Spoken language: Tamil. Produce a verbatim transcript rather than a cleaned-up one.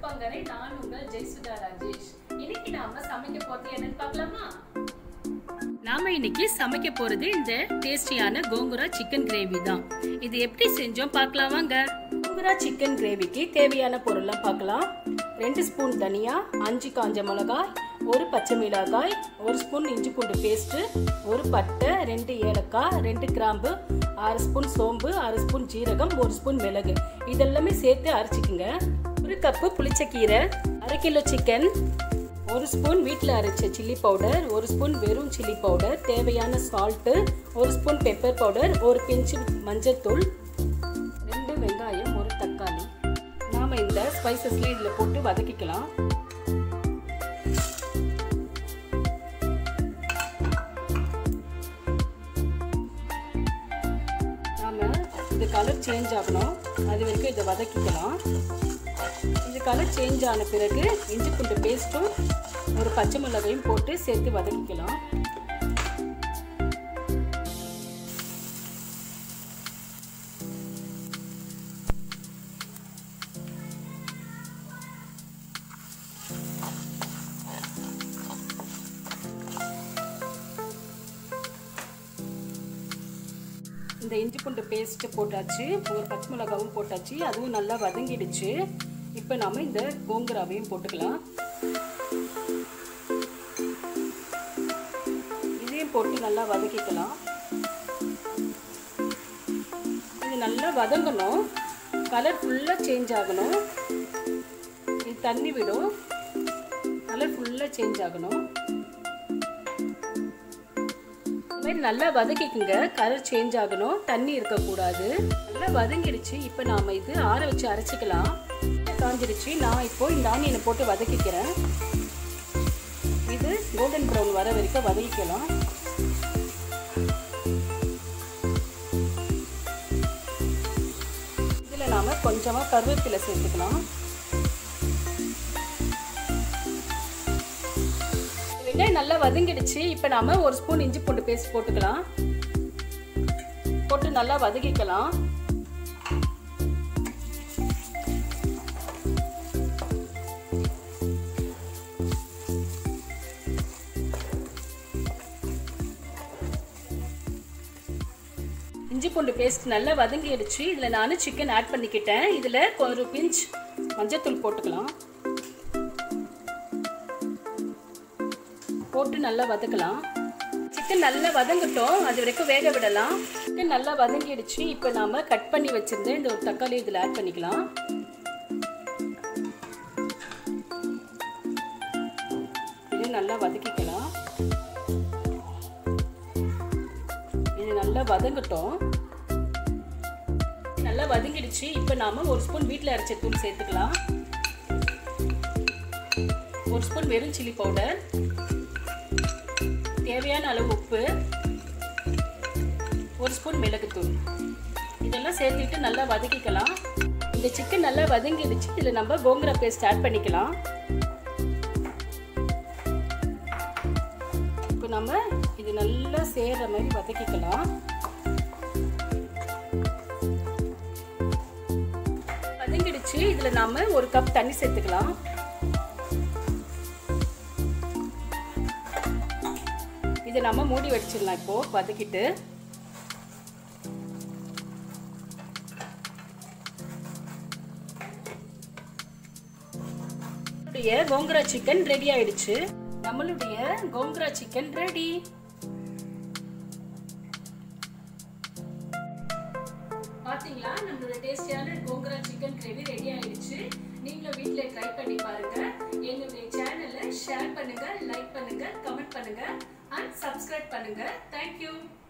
அடுப்பங்கரை. நான் உங்கள் ஜெயசுதா ராஜேஷ். இன்னைக்கு நாம சமைக்க போறது என்னன்னு பார்க்கலாமா? நாம இன்னைக்கு சமைக்க போறது இந்த டேஸ்டியான கோங்குரா சிக்கன் கிரேவி தான். இது எப்படி செஞ்சோம் பார்க்கலாம் வாங்க. கோங்குரா சிக்கன் கிரேவிக்கு தேவையான பொருள்லாம் பார்க்கலாம். ரெண்டு ஸ்பூன் தனியா, அஞ்சு காஞ்ச மிளகாய், ஒரு பச்சை மிளகாய், ஒரு ஸ்பூன் இஞ்சி பூண்டு பேஸ்ட், ஒரு பட்டை, ரெண்டு ஏலக்காய், ரெண்டு கிராம்பு, அரை ஸ்பூன் சோம்பு, அரை ஸ்பூன் ஜீரகம், ஒரு ஸ்பூன் மிளகு, இதெல்லாமே சேர்த்து அரைச்சிக்கோங்க. ஒரு கப்பு புளிச்சக்கீரை, அரை கிலோ சிக்கன், ஒரு ஸ்பூன் வீட்டில் அரைச்ச சில்லி பவுடர், ஒரு ஸ்பூன் வெறும் சில்லி பவுடர், தேவையான சால்ட்டு, ஒரு ஸ்பூன் பெப்பர் பவுடர், ஒரு பிஞ்சு மஞ்சள்தூள், ரெண்டு வெங்காயம், ஒரு தக்காளி. நாம் இந்த ஸ்பைசஸ்லேயே இதில் போட்டு வதக்கிக்கலாம். இது கலர் சேஞ்ச் ஆகணும், அது வரைக்கும் இதை வதக்கிக்கலாம். இது கலர் சேஞ்ச் ஆன பிறகு இஞ்சி பூண்டு பேஸ்ட்டும் ஒரு பச்சை மிளகாயும் போட்டு சேர்த்து வதக்கிக்கலாம். இந்த இஞ்சி பூண்டு பேஸ்ட் போட்டாச்சு, ஒரு பச்சை மிளகாவும் போட்டாச்சு, அதுவும் நல்லா வதங்கிடுச்சு. இப்போ நாம இந்த கோங்குராவையும் போட்டுக்கலாம். இதையும் போட்டு நல்லா வதக்கிக்கலாம். இது நல்லா வதங்கணும், கலர் ஃபுல்லாக சேஞ்ச் ஆகணும். இது தண்ணி விடும், கலர் ஃபுல்லாக சேஞ்ச் ஆகணும். நல்லா வதக்கிக்குங்க, கலர் சேஞ்ச் ஆகணும், தண்ணி இருக்கக்கூடாது. நல்லா வதங்கிடுச்சு. இப்போ நாம இது ஆற வச்சு அரைச்சிக்கலாம். காஞ்சிடுச்சு. நான் இப்போ இந்த ஆனியனை போட்டு வதக்கிக்கிறேன். இது கோல்டன் ப்ரௌன் வர வரைக்கும் வதக்கிக்கலாம். இதில் நாம கொஞ்சமாக கருவேப்பிலை சேர்த்துக்கலாம். வெங்காயம் நல்லா வதங்கிடுச்சு. இப்போ நாம ஒரு ஸ்பூன் இஞ்சி பூண்டு பேஸ்ட் போட்டுக்கலாம். போட்டு நல்லா வதக்கிக்கலாம். இஞ்சி பூண்டு பேஸ்ட் நல்லா வதங்கிடுச்சு. இதுல நான் சிக்கன் ஆட் பண்ணிக்கிட்டேன். இதுல ஒரு பிஞ்ச் மஞ்சள்தூள் போட்டுக்கலாம். போட்டு நல்லா வதக்கலாம். சிக்கன் நல்லா வதங்கட்டும், அது வரைக்கும் வேக விடலாம். சிக்கன் நல்லா வதங்கிடுச்சு. இப்போ நாம கட் பண்ணி வச்சிருந்த இந்த ஒரு தக்காளி இதில் ஆட் பண்ணிக்கலாம். இது நல்லா வதக்கிக்கலாம். இது நல்லா வதங்கட்டும். நல்லா வதங்கிடுச்சு. இப்போ நாம ஒரு ஸ்பூன் வீட்டில் அரைச்ச தூள் சேர்த்துக்கலாம். ஒரு ஸ்பூன் வெறும் சில்லி பவுடர், தேவையான அளவு உப்பு, ஒரு ஸ்பூன் மிளகுத்தூள், இதெல்லாம் சேர்த்துட்டு நல்லா வதக்கிக்கலாம். இந்த சிக்கன் நல்லா வதங்கிடுச்சு. இதில் நம்ம கோங்குரா பேஸ்ட் ஆட் பண்ணிக்கலாம். இப்போ நம்ம இது நல்லா சேர்ற மாதிரி வதக்கிக்கலாம். வதங்கிடுச்சு. இதில் நாம ஒரு கப் தண்ணி சேர்த்துக்கலாம். இதை நம்ம மூடி வச்சிடலாம். இப்போ வதக்கிட்டு நம்மளுடைய கோங்குரா சிக்கன் ரெடி ஆயிடுச்சு. நம்மளுடைய கோங்குரா சிக்கன் ரெடி. பாத்தீங்களா, நம்மளோட டேஸ்டியான கோங்குரா சிக்கன் கிரேவி ரெடி ஆயிடுச்சு. நீங்களும் வீட்ல ட்ரை பண்ணி பாருங்க. எங்களுடைய சேனலை ஷேர் பண்ணுங்க, லைக் பண்ணுங்க, கமெண்ட் பண்ணுங்க and subscribe பண்ணுங்க. Thank you.